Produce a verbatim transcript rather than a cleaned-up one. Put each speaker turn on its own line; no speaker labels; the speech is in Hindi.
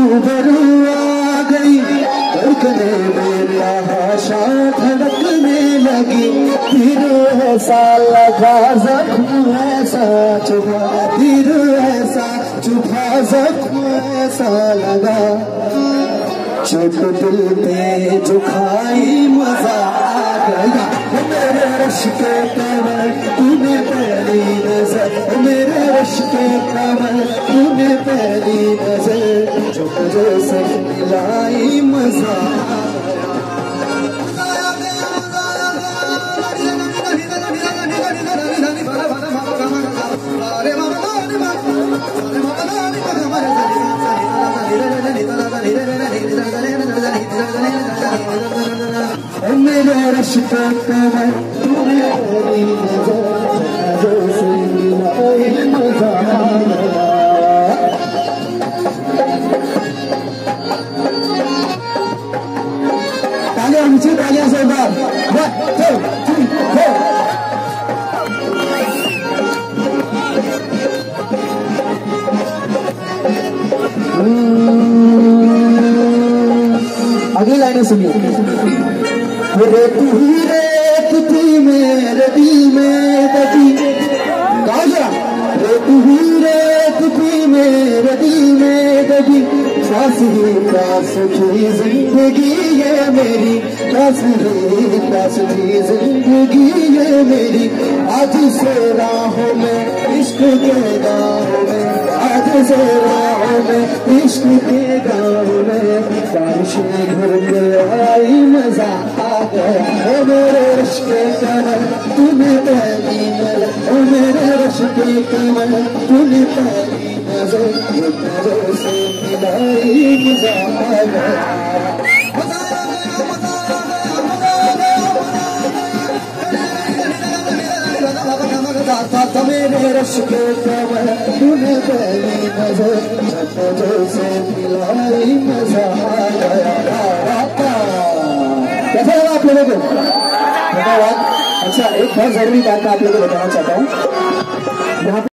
रूबरू आ गई, धड़कने में आशा धड़कने लगी, फिर ऐसा लगा जख्म ऐसा चुभा, फिर ऐसा चुभा जख्म ऐसा लगा, चोट दिल पे जो खाई मजा आ गया, मेरे रश के कमर तूने पहली नजर, मेरे रश के कमर तूने पहली नजर, जो तुझे से मिलाई मजा आ मेरे रश का कमर तूने पहली नजर, से मिलाई मजा आ गया। तालियां नीचे, तालियां से बाहर, वन टू थ्री फोर। अगली लाइनें सुनिए। रेत ही रेत थी मेरे दिल में दबी, कहा गया रेत ही रेत थी मेरे दिल में दबी, प्यास ही प्यास थी जिंदगी ये मेरी, प्यास ही प्यास थी जिंदगी ये मेरी, आज से राहों में इश्क के गाँव में, आज से राहों में इश्क के गाँव में, बारिशें घर के आई मजा आ गया, ओ मेरे रश के कमर तूने पहली नजर, ओ मेरे रश के कमर तूने पहली नजर, नजर से मिलाई मजा आ गया। था मेरे रश के कमर तूने पहली नजर, नजर से मिलाई मजा आ गया। कैसा लगा आप लोगों को? धन्यवाद। अच्छा, एक बहुत जरूरी बात मैं आप लोगों को बताना चाहता हूँ। यहाँ